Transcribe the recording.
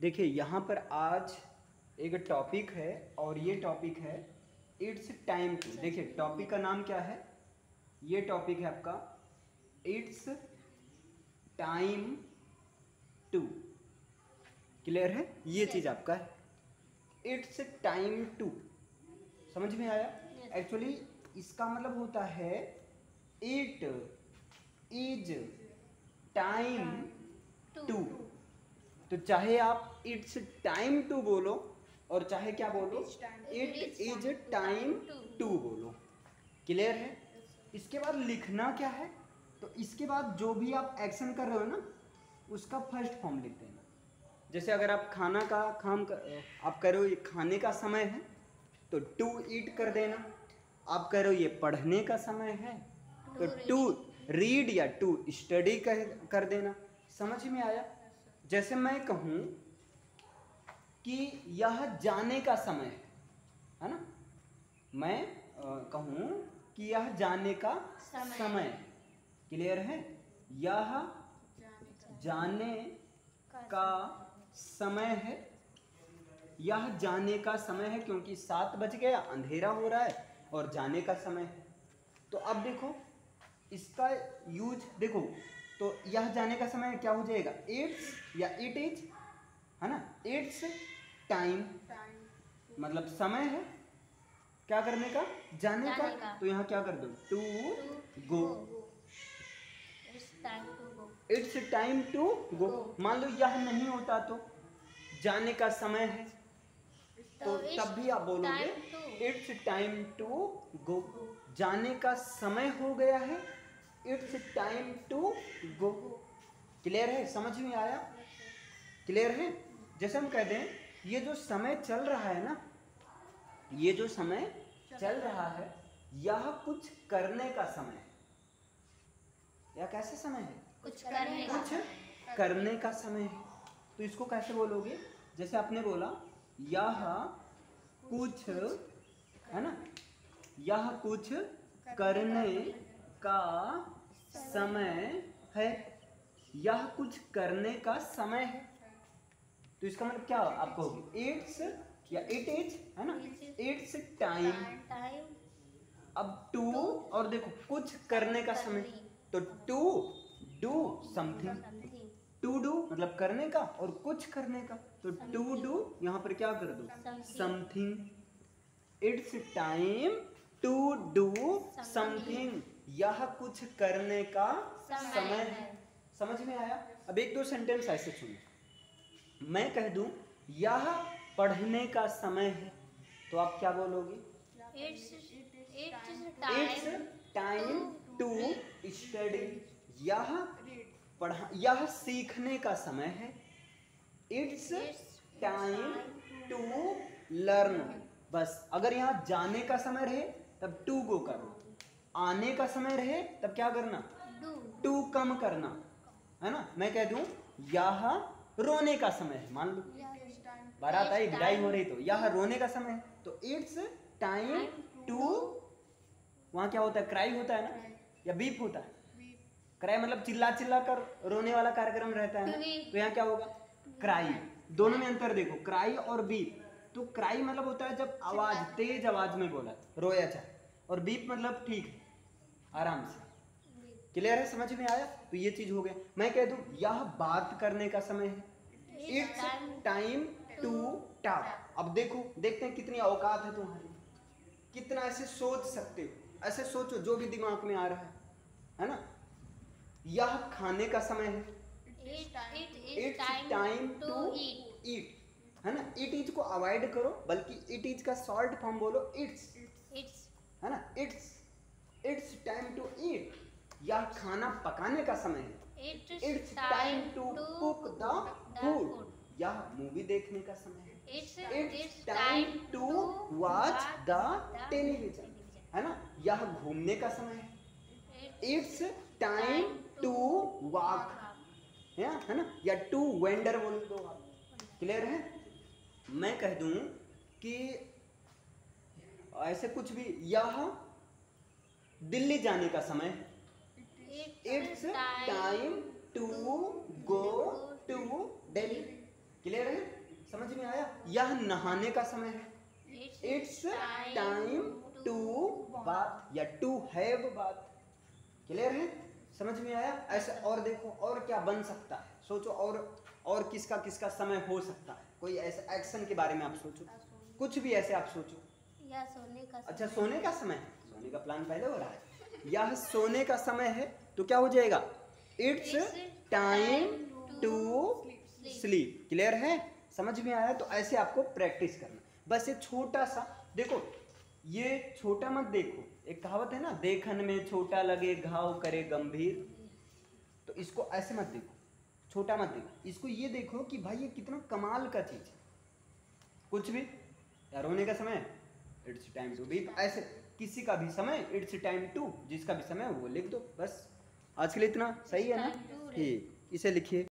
देखिए यहाँ पर आज एक टॉपिक है और ये टॉपिक है इट्स टाइम टू। देखिए टॉपिक का नाम क्या है, ये टॉपिक है आपका इट्स टाइम टू। क्लियर है, ये चीज़ आपका है इट्स टाइम टू। समझ में आया? एक्चुअली इसका मतलब होता है इट इज टाइम टू। तो चाहे आप इट्स टाइम टू बोलो और चाहे क्या बोलो इट इज टाइम टू बोलो। क्लियर है? इसके बाद लिखना क्या है, तो इसके बाद जो भी आप एक्शन कर रहे हो ना उसका फर्स्ट फॉर्म लिख देना। जैसे अगर आप खाना का आप कह रहे हो ये खाने का समय है तो टू ईट कर देना। आप कह रहे हो ये पढ़ने का समय है तो टू रीड या टू स्टडी कर देना। समझ में आया? जैसे मैं कहूँ कि यह जाने का समय है ना, मैं कहूँ कि यह जाने का समय। क्लियर है? यह जाने का समय है, यह जाने का समय है क्योंकि 7 बज गया, अंधेरा हो रहा है और जाने का समय है। तो अब देखो इसका यूज देखो, तो यह जाने का समय क्या हो जाएगा, इट्स या इट इज, है ना। इट्स टाइम मतलब समय है क्या करने का, जाने का। तो यहाँ क्या कर दो, to go. It's time to go. मान लो यह नहीं होता तो जाने का समय है तो तब भी आप बोलोगे इट्स टाइम टू गो। जाने का समय हो गया है, it's time to go. Clear है? समझ में आया? क्लियर है? जैसे हम कहते हैं ये जो समय चल रहा है ना, ये जो समय चल रहा है यह कुछ करने का समय है। यह कैसा समय है, कुछ करने का समय है। तो इसको कैसे बोलोगे, जैसे आपने बोला यह कुछ, है ना, यह कुछ करने का समय है, यह कुछ करने का समय है। तो इसका मतलब क्या आप कहोगे, इट्स या इट इज, है ना, इट्स टाइम। अब टू और देखो कुछ करने का समय, तो to do something. To do मतलब करने का और कुछ करने का, तो टू डू यहाँ पर क्या कर दो, something. It's time to do something, यह कुछ करने का समय है। समझ में आया? अब एक दो सेंटेंस ऐसे सुनो। मैं कह दूं यह पढ़ने का समय है तो आप क्या बोलोगे, इट्स टाइम टू स्टडी। यह सीखने का समय है, इट्स टाइम टू लर्न। बस अगर यहाँ जाने का समय रहे तब टू गो करो, आने का समय रहे तब क्या करना, टू कम करना, है ना। मैं कह दूं यह रोने का समय है, मान लो बारात आई, विदाई हो रही, तो यह रोने का समय है तो इट्स टाइम टू, वहां क्या होता है, क्राई होता है ना या बीप होता है। क्राई मतलब चिल्ला चिल्ला कर रोने वाला कार्यक्रम रहता है ना, तो यहाँ क्या होगा, क्राई। दोनों में अंतर देखो, क्राई और बीप। तो क्राई मतलब होता है जब आवाज तेज आवाज में बोला, रोया जाए, और बीप मतलब ठीक है, आराम से। क्लियर है? समझ में आया? तो ये चीज हो गया। मैं कह दूं यह बात करने का समय है, इट्स टाइम टू टॉक। अब देखो, देखते हैं कितनी औकात है तुम्हारी, कितना ऐसे सोच सकते हो। ऐसे सोचो जो भी दिमाग में आ रहा है ना। यह खाने का समय है, इट्स टाइम टू ईट, है ना। इट इज को अवॉइड करो, बल्कि इट इज का शॉर्ट फॉर्म बोलो इट्स, है ना। It's time to eat. यह खाना पकाने का समय है, it's time to cook the food. यह मूवी देखने का समय है, it's time to watch the television, है ना। यह घूमने का समय है, इट्स टाइम टू वॉक, है ना, या टू वेंडर बोल दो आप। क्लियर है? मैं कह दूं कि ऐसे कुछ भी, यह दिल्ली जाने का समय है, it's time to go to Delhi. Clear है, समझ में आया। यह नहाने का समय है, इट्स टाइम टू बाथ या टू हैव बाथ। क्लियर है, समझ में आया। ऐसे और देखो और क्या बन सकता है, सोचो और किसका किसका समय हो सकता है, कोई ऐसा एक्शन के बारे में आप सोचो, कुछ भी ऐसे आप सोचो। या सोने का अच्छा सोने का समय है, सोने का प्लान पहले हो रहा है। यह सोने का समय है तो क्या हो जाएगा, it's time to sleep. Clear है, समझ में आया। तो ऐसे आपको प्रैक्टिस करना, बस ये छोटा सा देखो, ये छोटा मत देखो, एक कहावत है ना, देखन में छोटा लगे घाव करे गंभीर, तो इसको ऐसे मत देखो, छोटा मत देखो, इसको ये देखो कि भाई ये कितना कमाल का चीज है। कुछ भी यार होने का समय इट्स टाइम टू बी, ऐसे किसी का भी समय इट्स टाइम टू, जिसका भी समय वो लिख दो बस। आज के लिए इतना सही है ना, ठीक, इसे लिखिए।